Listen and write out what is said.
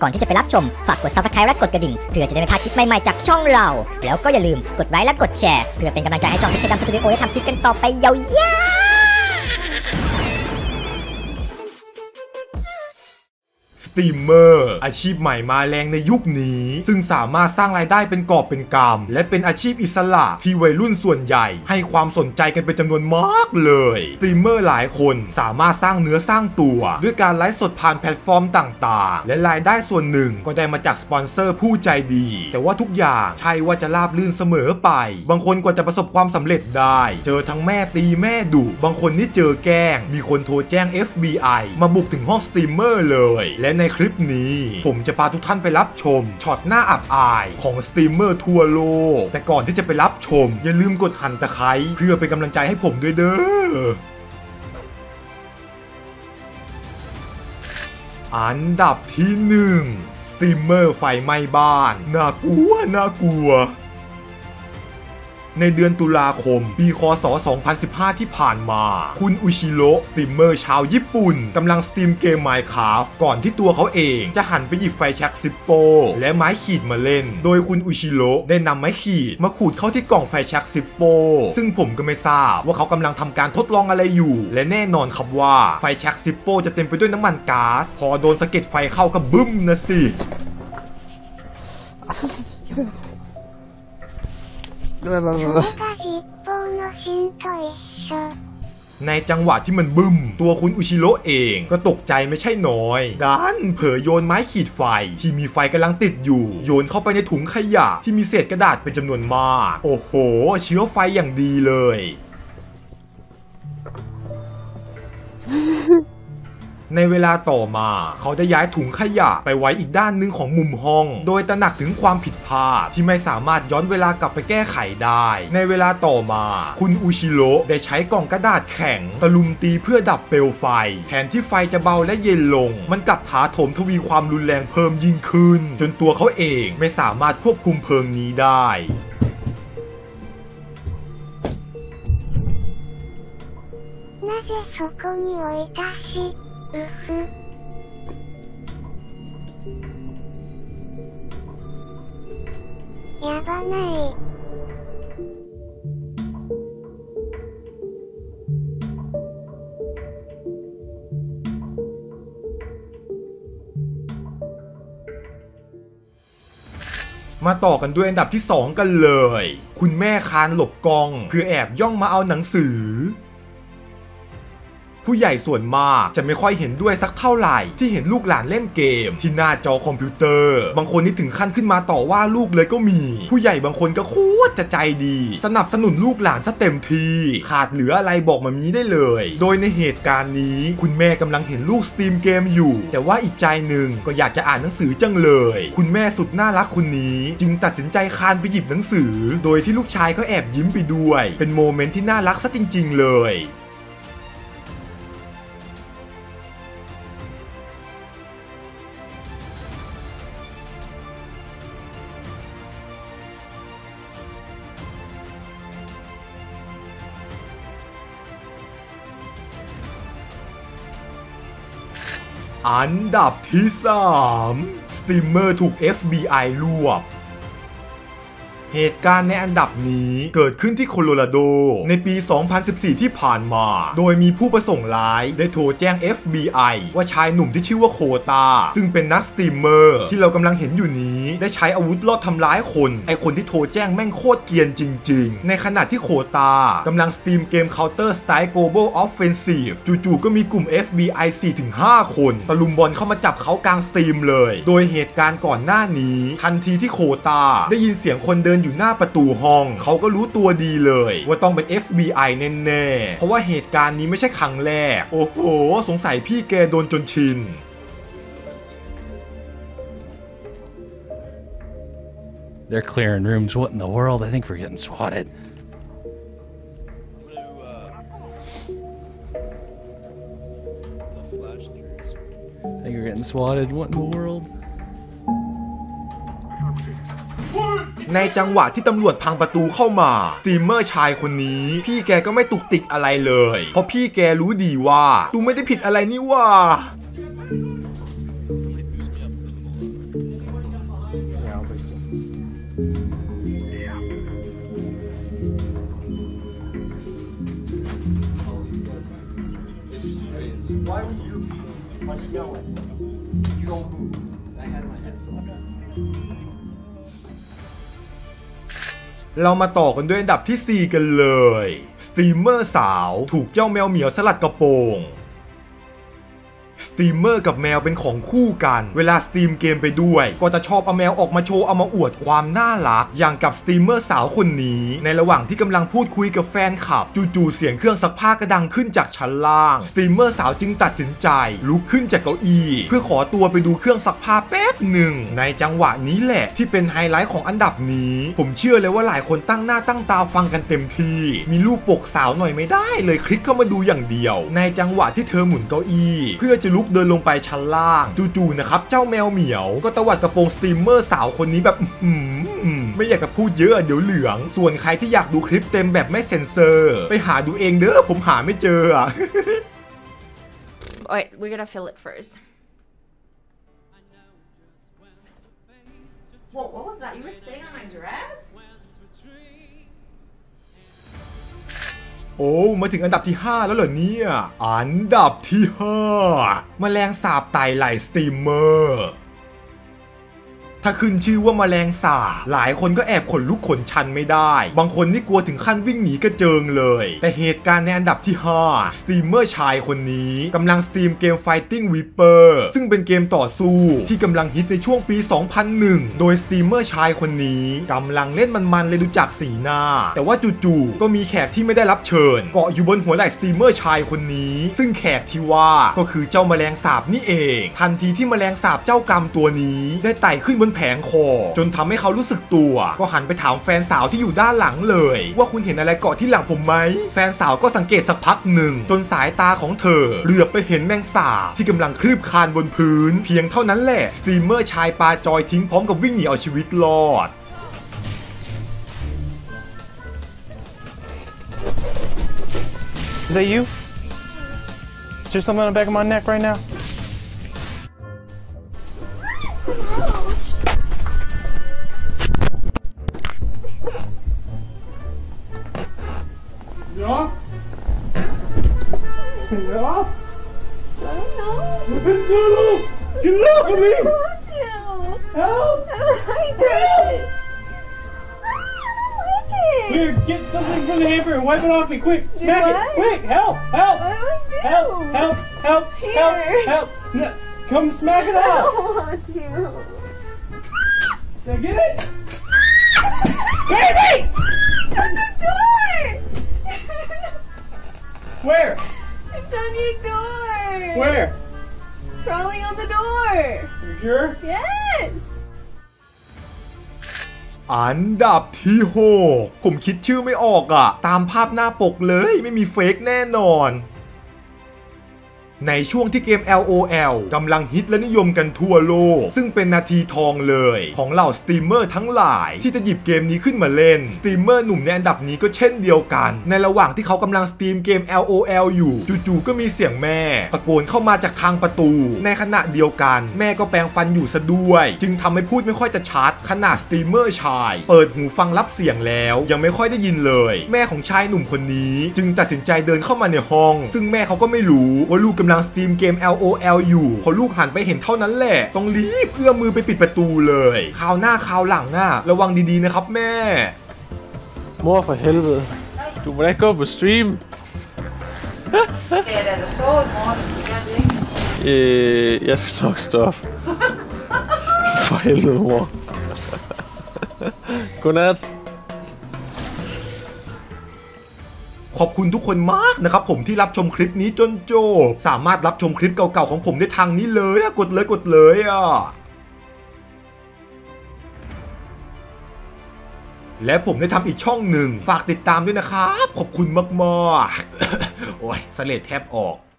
ก่อนที่จะไปรับชมฝากกด Subscribe และกดกระดิ่งเพื่อจะได้ไม่พลาดคลิปใหม่ๆจากช่องเราแล้วก็อย่าลืมกดไลค์และกดแชร์เพื่อเป็นกำลังใจให้ช่องพิกดำสตูดิโอได้ทำคลิปกันต่อไปยาวสตรีมเมอร์อาชีพใหม่มาแรงในยุคนี้ซึ่งสามารถสร้างรายได้เป็นกอบเป็นกำและเป็นอาชีพอิสระที่วัยรุ่นส่วนใหญ่ให้ความสนใจกันเป็นจำนวนมากเลยสตรีมเมอร์หลายคนสามารถสร้างเนื้อสร้างตัวด้วยการไลฟ์สดผ่านแพลตฟอร์มต่างๆและรายได้ส่วนหนึ่งก็ได้มาจากสปอนเซอร์ผู้ใจดีแต่ว่าทุกอย่างใช่ว่าจะราบรื่นเสมอไปบางคนกว่าจะประสบความสำเร็จได้เจอทั้งแม่ตีแม่ดุบางคนนี่เจอแกล้งมีคนโทรแจ้ง FBI มาบุกถึงห้องสตรีมเมอร์เลยและในคลิปนี้ผมจะพาทุกท่านไปรับชมช็อตหน้าอับอายของสตรีมเมอร์ทั่วโลกแต่ก่อนที่จะไปรับชมอย่าลืมกดหั่นตะไคร้เพื่อเป็นกำลังใจให้ผมด้วยเด้ออันดับที่1สตรีมเมอร์ไฟไหม้บ้านน่ากลัวในเดือนตุลาคมปีคศ2015ที่ผ่านมาคุณอุชิโร่สตรีมเมอร์ชาวญี่ปุ่นกำลังสตรีมเกม Minecraft ก่อนที่ตัวเขาเองจะหันไปหยิบไฟแช็กซิปโปและไม้ขีดมาเล่นโดยคุณอุชิโร่ได้นำไม้ขีดมาขูดเข้าที่กล่องไฟแช็กซิปโปซึ่งผมก็ไม่ทราบว่าเขากำลังทำการทดลองอะไรอยู่และแน่นอนครับว่าไฟแช็กซิปโปจะเต็มไปด้วยน้ำมันก๊าซพอโดนสะเก็ดไฟเข้าก็บึ้มนะสิในจังหวะที่มันบึ้มตัวคุณอุชิโร่เองก็ตกใจไม่ใช่น้อยดันเผลอโยนไม้ขีดไฟที่มีไฟกำลังติดอยู่โยนเข้าไปในถุงขยะที่มีเศษกระดาษเป็นจำนวนมากโอ้โหเชื้อไฟอย่างดีเลยในเวลาต่อมาเขาได้ย้ายถุงขยะไปไว้อีกด้านหนึ่งของมุมห้องโดยตระหนักถึงความผิดพลาดที่ไม่สามารถย้อนเวลากลับไปแก้ไขได้ในเวลาต่อมาคุณอุชิโร่ได้ใช้กล่องกระดาษแข็งตะลุมตีเพื่อดับเปลวไฟแทนที่ไฟจะเบาและเย็นลงมันกลับถาโถมทวีความรุนแรงเพิ่มยิ่งขึ้นจนตัวเขาเองไม่สามารถควบคุมเพลิงนี้ได้なぜそこに置いたしうふやばないมาต่อกันด้วยอันดับที่2กันเลยคุณแม่คานหลบกล้องเพื่อแอบย่องมาเอาหนังสือผู้ใหญ่ส่วนมากจะไม่ค่อยเห็นด้วยสักเท่าไหร่ที่เห็นลูกหลานเล่นเกมที่หน้าจอคอมพิวเตอร์บางคนนี่ถึงขั้นขึ้นมาต่อว่าลูกเลยก็มีผู้ใหญ่บางคนก็โคตรจะใจดีสนับสนุนลูกหลานซะเต็มที่ขาดเหลืออะไรบอกมามีได้เลยโดยในเหตุการณ์นี้คุณแม่กำลังเห็นลูกสตรีมเกมอยู่แต่ว่าอีกใจหนึ่งก็อยากจะอ่านหนังสือจังเลยคุณแม่สุดน่ารักคนนี้จึงตัดสินใจคานไปหยิบหนังสือโดยที่ลูกชายก็แอบยิ้มไปด้วยเป็นโมเมนต์ที่น่ารักซะจริงๆเลยอันดับที่3สตรีมเมอร์ถูก FBI รวบเหตุการณ์ในอันดับนี้เกิดขึ้นที่โคโลราโดในปี 2014 ที่ผ่านมาโดยมีผู้ประสงค์ร้ายได้โทรแจ้ง FBI ว่าชายหนุ่มที่ชื่อว่าโคตาซึ่งเป็นนักสตรีมเมอร์ที่เรากำลังเห็นอยู่นี้ได้ใช้อาวุธลอบทำร้ายคนคนที่โทรแจ้งแม่งโคตรเกรียนจริงๆในขณะที่โคตากำลังสตรีมเกม Counter Strike Global Offensive จู่ๆก็มีกลุ่ม FBI 4-5 คนตะลุมบอลเข้ามาจับเขากลางสตรีมเลยโดยเหตุการณ์ก่อนหน้านี้ทันทีที่โคตาได้ยินเสียงคนเดินอยู่หน้าประตูห้องเขาก็รู้ตัวดีเลยว่าต้องเป็น FBI แน่ๆเพราะว่าเหตุการณ์นี้ไม่ใช่ครั้งแรกโอ้โหสงสัยพี่แกโดนจนชิน They're clearing rooms. What in the world? I think we're getting swatted. I think we're getting swatted. What in the world? ในจังหวะที่ตำรวจพังประตูเข้ามาสตรีมเมอร์ชายคนนี้พี่แกก็ไม่ตุกติกอะไรเลยเพราะพี่แกรู้ดีว่าตูไม่ได้ผิดอะไรนี่ว่า What's he going? You don't move. I had my headphones on. เรามาต่อกันด้วยอันดับที่ 4 กันเลยสตรีมเมอร์สาวถูกเจ้าแมวเหมียวสลัดกระโปรงสตรีมเมอร์กับแมวเป็นของคู่กันเวลาสตรีมเกมไปด้วยก็จะชอบเอาแมวออกมาโชว์เอามาอวดความน่ารักอย่างกับสตรีมเมอร์สาวคนนี้ในระหว่างที่กำลังพูดคุยกับแฟนคลับจู่ๆเสียงเครื่องซักผ้ากระดังขึ้นจากชั้นล่างสตรีมเมอร์สาวจึงตัดสินใจลุกขึ้นจากเก้าอี้เพื่อขอตัวไปดูเครื่องซักผ้าแป๊บหนึ่งในจังหวะนี้แหละที่เป็นไฮไลท์ของอันดับนี้ผมเชื่อเลยว่าหลายคนตั้งหน้าตั้งตาฟังกันเต็มที่มีรูปปกสาวหน่อยไม่ได้เลยคลิกเข้ามาดูอย่างเดียวในจังหวะที่เธอหมุนเก้าอี้เพื่อจะลุกเดินลงไปชั้นล่างจู่ๆนะครับเจ้าแมวเหมียวก็ตวัดกระโปรงสตรีมเมอร์สาวคนนี้แบบไม่อยากจะพูดเยอะเดี๋ยวเหลืองส่วนใครที่อยากดูคลิปเต็มแบบไม่เซ็นเซอร์ไปหาดูเองเด้อผมหาไม่เจออ่ะ Wait, we're gonna fill it first. Whoa, what was that? You were sitting on my dress? โอ้มาถึงอันดับที่ 5 แล้วเหรอเนี่ยอันดับที่ 5 แมลงสาบไต่ไหลสตรีมเมอร์ถ้าขึ้นชื่อว่าแมลงสาบหลายคนก็แอบขนลุกขนชันไม่ได้บางคนนี่กลัวถึงขั้นวิ่งหนีกระเจิงเลยแต่เหตุการณ์ในอันดับที่ 5 สตรีมเมอร์ชายคนนี้กำลังสตรีมเกม Fighting Viper ซึ่งเป็นเกมต่อสู้ที่กำลังฮิตในช่วงปี 2001 โดยสตรีมเมอร์ชายคนนี้กำลังเล่นมันๆเลยดูจากสีหน้าแต่ว่าจู่ๆก็มีแขกที่ไม่ได้รับเชิญเกาะอยู่บนหัวไหล่สตรีมเมอร์ชายคนนี้ซึ่งแขกที่ว่าก็คือเจ้าแมลงสาบนี่เองทันทีที่แมลงสาบเจ้ากรรมตัวนี้ได้ไต่ขึ้นบนแผงคอจนทำให้เขารู้สึกตัวก็หันไปถามแฟนสาวที่อยู่ด้านหลังเลยว่าคุณเห็นอะไรเกาะที่หลังผมไหมแฟนสาวก็สังเกตสักพักหนึ่งจนสายตาของเธอเหลือบไปเห็นแมงสาบที่กำลังคลืบคลานบนพื้นเพียงเท่านั้นแหละสตรีมเมอร์ชายปาจอยทิ้งพร้อมกับวิ่งหนีเอาชีวิตรอด Is that you? Is there something on the back of my neck right now? Yeah? Yeah? I don't know. No! Get off of me! I want to. Help! I don't like it. I don't like it. Here, get something from the hamper and wipe it off me, quick! Do Smack it! what? Quick! Help! Help! What do I do? Help! Help! Help! Help! Here. Help! No, come smack it I off! don't want to. Did I get it? Baby! It's on the door. Where? It's on your door. Where? Crawling on the door. You sure? Yes. อันดับที่ 6 ผมคิดชื่อไม่ออกอ่ะตามภาพหน้าปกเลยไม่มีเฟกแน่นอนในช่วงที่เกม LOL กำลังฮิตและนิยมกันทั่วโลกซึ่งเป็นนาทีทองเลยของเหล่าสตรีมเมอร์ทั้งหลายที่จะหยิบเกมนี้ขึ้นมาเล่นสตรีมเมอร์หนุ่มในอันดับนี้ก็เช่นเดียวกันในระหว่างที่เขากำลังสตรีมเกม LOL อยู่จู่ๆก็มีเสียงแม่ตะโกนเข้ามาจากทางประตูในขณะเดียวกันแม่ก็แปรงฟันอยู่ซะด้วยจึงทำให้พูดไม่ค่อยจะชัดขนาดสตรีมเมอร์ชายเปิดหูฟังรับเสียงแล้วยังไม่ค่อยได้ยินเลยแม่ของชายหนุ่มคนนี้จึงตัดสินใจเดินเข้ามาในห้องซึ่งแม่เขาก็ไม่รู้ว่าลูกกำลังสตรีมเกม LOL อยู่พอลูกหันไปเห็นเท่านั้นแหละต้องรีบเอื้อมมือไปปิดประตูเลยคราวหน้าคราวหลังระวังดีๆนะครับแม่ Mor for helvede. Du må da ikke gå på stream. Det er da så, mor. Du kan ikke. Jeg skal nok stoppe. For helvede, mor. Godnat. ขอบคุณทุกคนมากนะครับผมที่รับชมคลิปนี้จนจบสามารถรับชมคลิปเก่าๆของผมได้ทางนี้เลยกดเลยและผมได้ทำอีกช่องหนึ่งฝากติดตามด้วยนะครับขอบคุณมากๆ โอ้ยสะเลดแทบออก